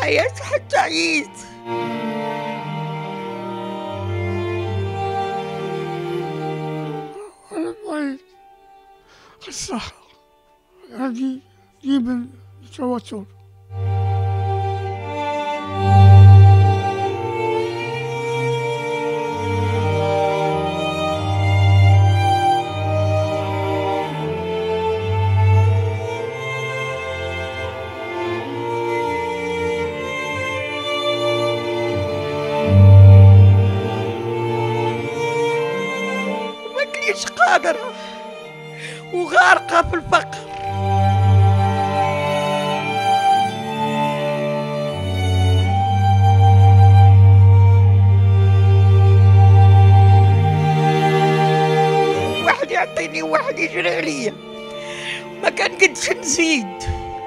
الحياة حتى عييت. أنا مريض الصحة، هذه من التوتر. ماكليش قادرة وغارقة في الفقر. واحد يعطيني وواحد يجري عليا، ما كنقدش نزيد.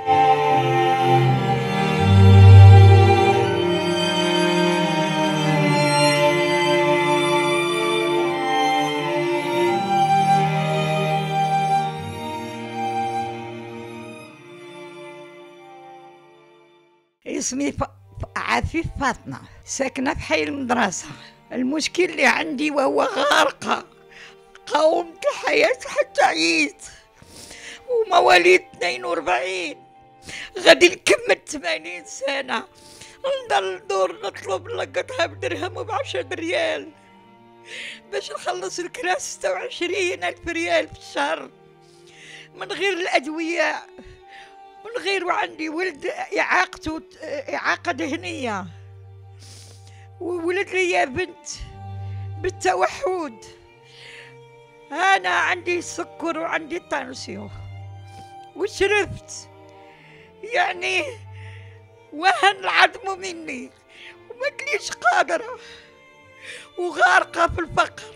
اسمي عفيف فاطمة، ساكنة في حي المدرسة. المشكل اللي عندي وهو غارقة، قاومت الحياة حتى عييت، ومواليد 42 غادي نكمل 80 سنة، نضل ندور نطلب لقطها بدرهم وب10 ريال باش نخلص الكرا. 26,000 ريال في الشهر، من غير الأدوية، من غير. وعندي ولد إعاقته إعاقة ذهنية، وولد لي بنت بالتوحد. أنا عندي سكر وعندي طانسيون وشرفت، يعني وهن العظم مني وماكليش قادرة وغارقة في الفقر.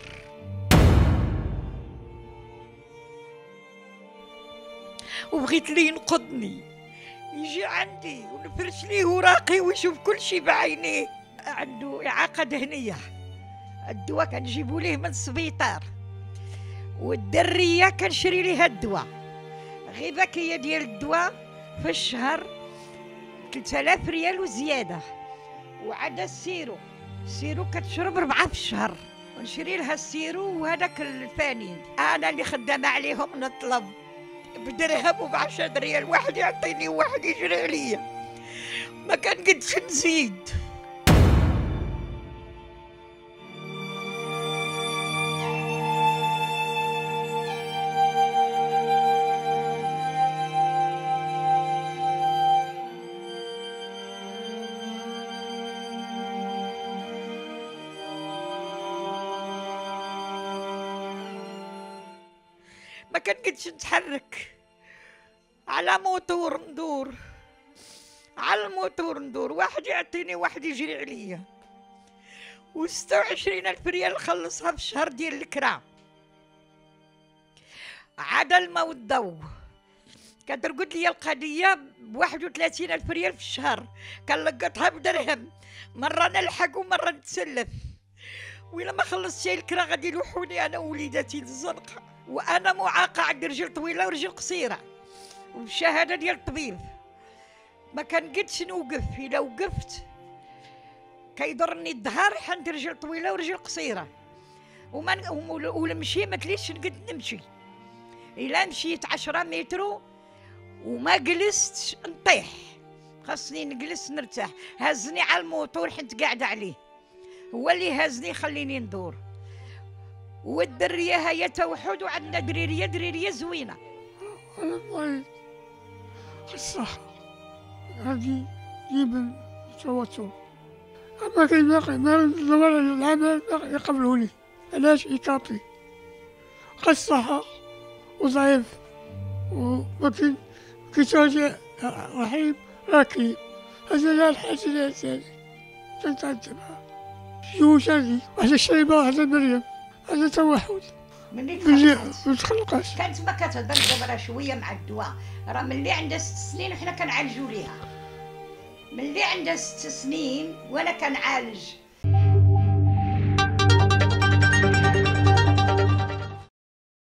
وبغيت لي ينقذني، يجي عندي ونفرش ليه وراقي ويشوف كل شيء بعينيه. عنده إعاقة ذهنية، الدواء كنجيبو ليه من السبيطار، والدرية كنشري ليها الدواء. غير باكية ديال الدواء في الشهر 3000 ريال وزيادة. وعاد السيرو كتشرب 4 في الشهر، ونشري لها السيرو وهذاك الفاني. أنا اللي خدامة عليهم، نطلب بدرهم وب10 ريال، واحد يعطيني وواحد يجري عليا، ما كنقدش نزيد. ما كنقدش نتحرك، على موتور ندور، على الموتور ندور، واحد يعطيني واحد يجري عليا. و26,000 ريال نخلصها في الشهر ديال الكرا. عاد الماء والضو كترقد لي القضيه ب31,000 ريال في الشهر، كنلقطها بدرهم، مره نلحق ومره نتسلف. وإلا ما خلصت شي الكرا غادي يلوحوني انا ووليداتي للزنقه. وانا معاقه، عندي رجل طويله ورجل قصيره، وبالشهاده ديال الطبيب. ما كنقدش نوقف، الا وقفت كيضرني الظهر حيت رجل طويله ورجل قصيره. ولمشي ما كليش نقد نمشي، الا مشيت 10 متر وما جلستش نطيح، خاصني نجلس نرتاح. هزني على الموتور حيت قاعده عليه، هو اللي هزني خليني ندور. والدريه هي توحد، وعندنا دريريه زوينه. أنا مريض الصحة، هذه من التوتر. أما كي باقي ما الزملاء العمل باقي يقبلوني، علاش إيكابي الصحة وضعيف، وما كيتواجه رحيم راكي. هذا لا الحاجة الأساسية تنتبه. زوجتي واحدة شيبة واحدة مريم، هذا توحد. ملي تخلقات كانت ما كتهضر دابا شويه مع الدواء، راه ملي عندها 6 سنين وحنا كنعالجوا ليها. ملي عندها 6 سنين وانا كنعالج